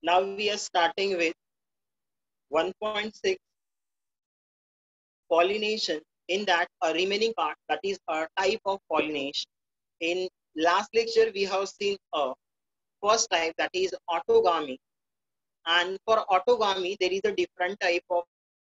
Now we are starting with 1.6 pollination. In that, a remaining part, that is a type of pollination. In last lecture, we have seen a first type, that is autogamy. And for autogamy, there is a different type of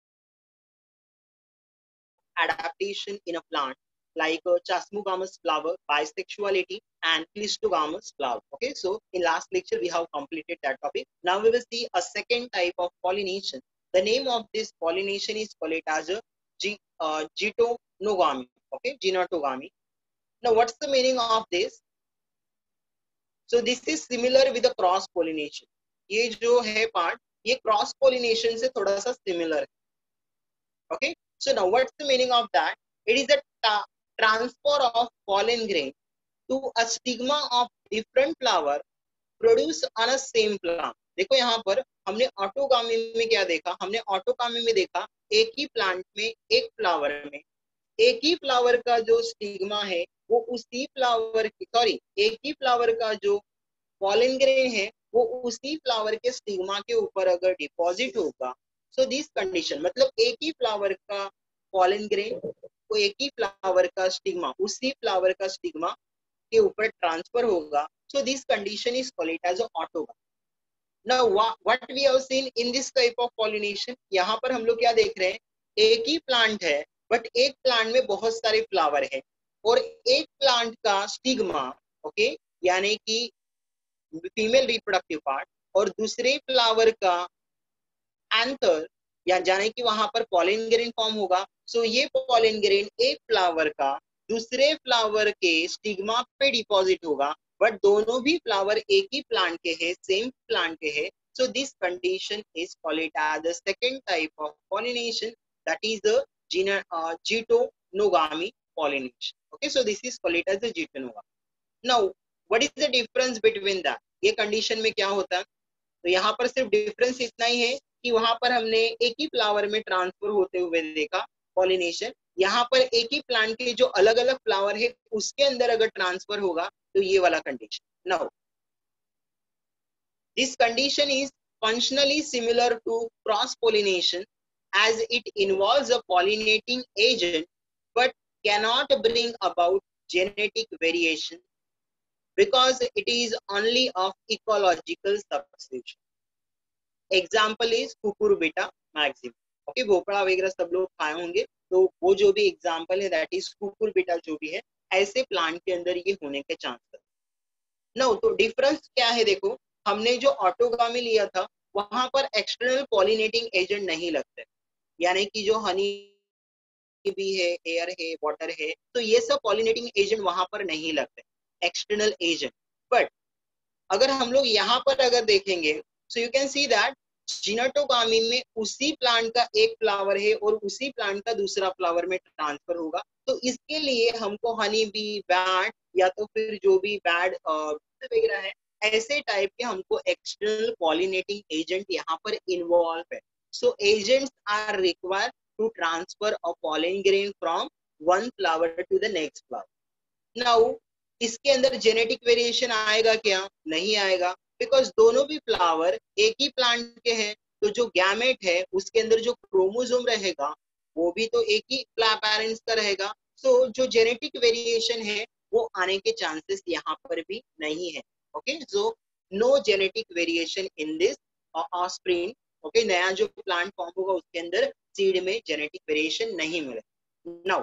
adaptation in a plant, like chasmogamous flower, bisexuality, and clistogamous flower. Okay, so in last lecture we have completed that topic. Now we will see a second type of pollination. The name of this pollination is called as a genotogamy. Okay, genotogamy. Now what's the meaning of this? So this is similar with the cross pollination. ये जो है part, ये cross pollination से थोड़ा सा similar है. Okay, so now what's the meaning of that? It is a transfer of pollen grain to a stigma of different flower produced on a same plant. देखो यहाँ पर हमने ऑटोगामी में क्या देखा? हमने ऑटोगामी में देखा एक ही प्लांट में एक फ्लावर में एक ही फ्लावर का जो स्टिग्मा है वो उसी फ्लावर की एक ही फ्लावर का जो पॉलन ग्रेन है वो उसी फ्लावर के स्टिग्मा के ऊपर अगर डिपॉजिट होगा, सो दिस कंडीशन मतलब एक ही फ्लावर का पॉलन ग्रेन वो एक ही फ्लावर का स्टिग्मा उसी फ्लावर का स्टिग्मा के ऊपर ट्रांसफर होगा, so this condition is called as autogamy. Now what we have seen in this type of pollination, यहाँ पर हम लोग क्या देख रहे हैं? एक ही प्लांट है बट एक प्लांट में बहुत सारे फ्लावर है और एक प्लांट का स्टिग्मा, ओके, यानी कि फीमेल रिप्रोडक्टिव पार्ट, और दूसरे फ्लावर का एंथर, या जाने कि वहां पर पॉलन ग्रेन फॉर्म होगा. सो ये पॉलन ग्रेन एक फ्लावर का दूसरे फ्लावर के स्टिग्मा पे डिपॉजिट होगा, बट दोनों भी फ्लावर एक ही प्लांट के हैं, सेम प्लांट के हैं. So this condition is called as the second type of pollination, that is the genotogamy pollination. Okay, so this is called as the genotogamy. Now, what is the difference between that? ये condition में क्या होता है? तो यहाँ पर सिर्फ difference इतना ही है कि वहां पर हमने एक ही फ्लावर में ट्रांसफर होते हुए देखा पॉलिनेशन, यहाँ पर एक ही प्लांट के जो अलग अलग फ्लावर है उसके अंदर अगर ट्रांसफर होगा तो ये वाला condition. Now this condition is functionally similar to cross pollination as it involves a pollinating agent but cannot bring about genetic variation because it is only of ecological substitution. Example is cucurbita maximum. Okay, भोपड़ा वगैरह सब लोग खाए होंगे, तो वो जो भी एग्जाम्पल है दैट इज कुकुरबिटा जो भी है, ऐसे प्लांट के अंदर ये होने के चांसेस. नो, तो डिफरेंस क्या है? देखो, हमने जो ऑटोगामी लिया था वहां पर एक्सटर्नल पॉलिनेटिंग एजेंट नहीं लगते, यानी कि जो हनी भी है, एयर है, वाटर है, तो ये सब पॉलिनेटिंग एजेंट वहां पर नहीं लगते, एक्सटर्नल एजेंट. बट अगर हम लोग यहाँ पर अगर देखेंगे, so you can see that geitonogamy में उसी प्लांट का एक फ्लावर है और उसी प्लांट का दूसरा फ्लावर में ट्रांसफर होगा, तो इसके लिए हमको हनी बी, बैट, या तो फिर जो भी बैड वगैरह है, ऐसे टाइप के हमको एक्सटर्नल पॉलिनेटिंग एजेंट यहाँ पर इन्वॉल्व है. So agents are required to transfer a pollen grain from one flower to the next flower. Now इसके अंदर जेनेटिक वेरिएशन आएगा क्या? नहीं आएगा, बिकॉज दोनों भी फ्लावर एक ही प्लांट के हैं, तो जो गैमेट है उसके अंदर जो क्रोमोसोम रहेगा वो भी तो एक ही पेरेंट्स का रहेगा. सो जो जेनेटिक वेरिएशन है वो आने के चांसेस यहाँ पर भी नहीं है. Okay, so no genetic variation in this offspring. Okay, नया जो प्लांट फॉर्म होगा उसके अंदर सीड में जेनेटिक वेरिएशन नहीं मिले. नाउ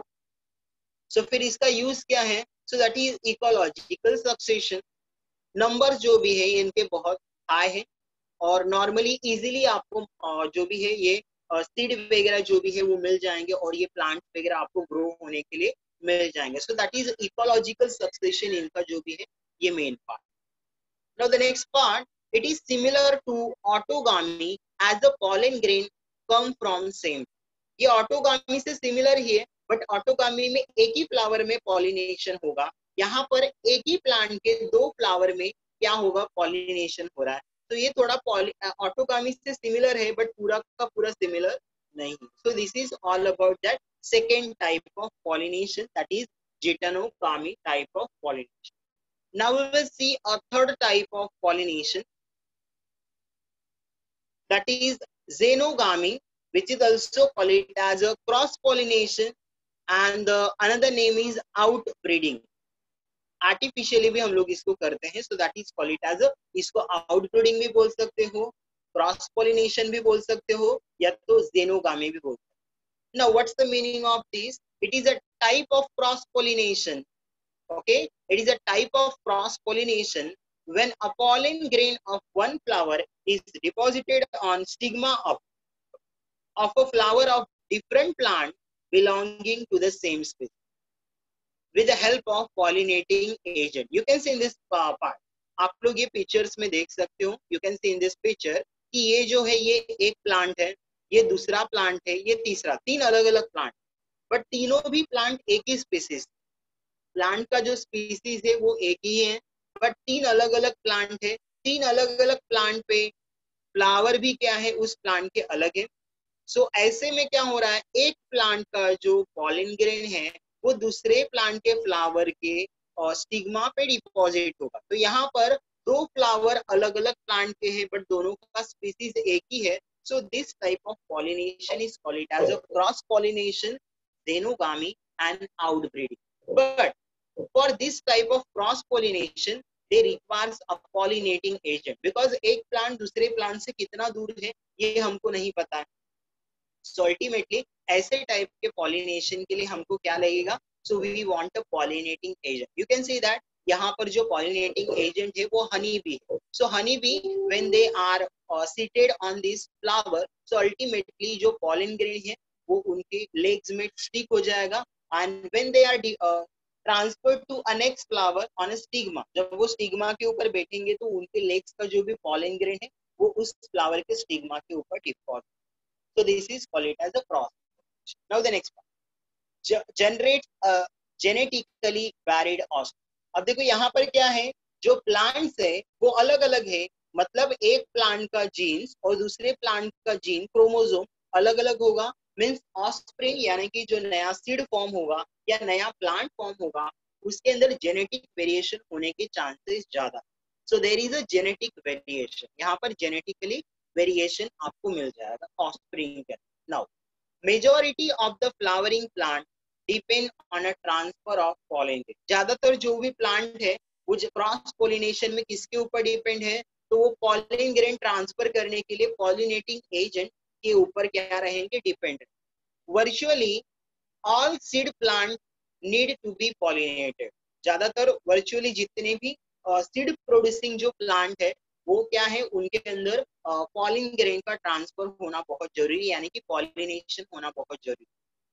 सो फिर इसका यूज क्या है? So that is ecological succession. Number जो भी है इनके बहुत हाई है और नॉर्मली इजीली आपको जो भी है ये सीड वगैरह जो भी है वो मिल जाएंगे और ये प्लांट वगैरह आपको ग्रो होने के लिए मिल जाएंगे. So that is ecological succession, इनका जो भी है ये main part. Now the next part, it is similar to autogamy as the pollen grain come from same. ये ऑटोगामी से सिमिलर ही है, बट ऑटोगामी में एक ही फ्लावर में पॉलिनेशन होगा, यहाँ पर एक ही प्लांट के दो फ्लावर में क्या होगा? पॉलिनेशन हो रहा है. तो ये थोड़ा ऑटोगामी से सिमिलर है बट पूरा का पूरा सिमिलर नहीं. So this is all about that second type of pollination, that is geitonogamy type of pollination. Now we will see a third type of pollination. that is xenogamy, which is also called it as a cross pollination, and another name is outbreeding. Artificially भी हम लोग इसको करते हैं, so that is called it as इसको outbreeding भी बोल सकते हो, क्रॉस पॉलिनेशन भी बोल सकते हो, या तो जेनोगामी भी बोल सकते हो. Now what's the meaning of this? It is a type of cross pollination. Okay, it is a type of cross pollination when a pollen grain of one flower is deposited on stigma of a flower of different plant belonging to the same species with the help of pollinating agent. You can see in this part, आप लोग ये pictures में देख सकते हो. You can see in this picture कि ये जो है ये एक प्लांट है, ये दूसरा प्लांट है, ये तीसरा, तीन अलग अलग प्लांट, बट तीनों भी प्लांट एक ही स्पीसीज. प्लांट का जो स्पीसीज है वो एक ही है, बट तीन अलग अलग प्लांट है. तीन अलग अलग प्लांट पे फ्लावर भी क्या है उस प्लांट के अलग है. सो ऐसे में क्या हो रहा है, एक प्लांट का जो पॉलन ग्रेन है वो दूसरे प्लांट के फ्लावर के स्टिग्मा पे डिपॉजिट होगा. तो यहाँ पर दो फ्लावर अलग अलग प्लांट के हैं, बट दोनों का स्पीसीज एक ही है. So this type of pollination is called as a cross pollination, xenogamy and outbreeding. But for this type of cross pollination they requires a pollinating agent, because एक प्लांट दूसरे plant से कितना दूर है ये हमको नहीं पता है. सो अल्टीमेटली ऐसे टाइप के पॉलिनेशन के लिए हमको क्या लगेगा? So we want a pollinating agent. You can see that यहाँ पर जो पॉलिनेटिंग एजेंट है वो हनी बी है. So honey bee when they are seated on this flower, so ultimately जो पॉलन ग्रेन है वो उनके लेग्स में स्टिक हो जाएगा, and when they are transferred to a next flower on a stigma, जब वो स्टिग्मा के ऊपर बैठेंगे तो उनके लेग्स का जो भी पॉलन ग्रेन है वो उस फ्लावर के स्टिग्मा के ऊपर deposit. So this is called as a cross. Now the next part, generate a genetically varied offspring. अब देखो यहाँ पर क्या है, जो प्लांट्स है वो अलग अलग है, मतलब एक प्लांट का जीन्स और दूसरे प्लांट का जीन क्रोमोसोम अलग अलग होगा. मीन्स ऑफस्प्रिंग यानी कि जो नया सीड फॉर्म होगा या नया प्लांट फॉर्म होगा उसके अंदर जेनेटिक वेरिएशन होने के चांसेस ज्यादा. So there is a genetic variation. यहाँ पर जेनेटिकली वेरिएशन आपको मिल जाएगा ऑफस्प्रिंग के. Now majority of the flowering plant depend on a transfer of pollen. ज्यादातर जो भी प्लांट है वो क्रॉस पोलिनेशन में किसके ऊपर डिपेंड है, तो वो पॉलन ग्रेन ट्रांसफर करने के लिए पॉलिनेटिंग एजेंट के ऊपर क्या रहेंगे, dependent. Virtually all seed plant need to be pollinated. ज्यादातर वर्चुअली जितने भी सीड प्रोड्यूसिंग जो प्लांट है वो क्या है उनके अंदर पॉलन ग्रेन का ट्रांसफर होना बहुत जरूरी, यानी कि पॉलिनेशन होना बहुत जरूरी.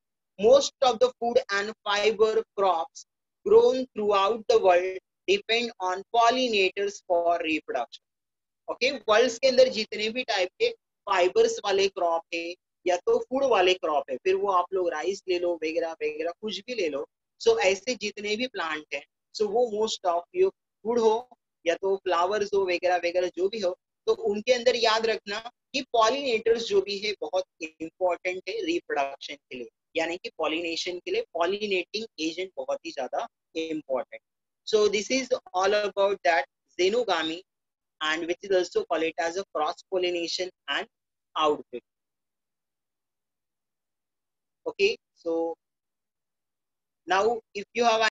Most of the food and fibre crops grown throughout the world depend on pollinators for reproduction. Okay, world के अंदर जितने भी टाइप के फाइबर्स वाले क्रॉप है या तो फूड वाले क्रॉप है, फिर वो आप लोग राइस ले लो वगैरह वगैरह कुछ भी ले लो, सो ऐसे जितने भी प्लांट हैं सो वो मोस्ट ऑफ योर फूड हो या तो फ्लावर्स हो वगैरह वगैरह जो भी हो, तो उनके अंदर याद रखना कि पॉलिनेटर्स जो भी है बहुत इंपॉर्टेंट है रिप्रोडक्शन के लिए, यानी कि पॉलिनेशन के लिए पॉलिनेटिंग एजेंट बहुत ही ज्यादा important. So this is all about that xenogamy, and which is also called it as a cross pollination and outbreed. Okay, so now if you have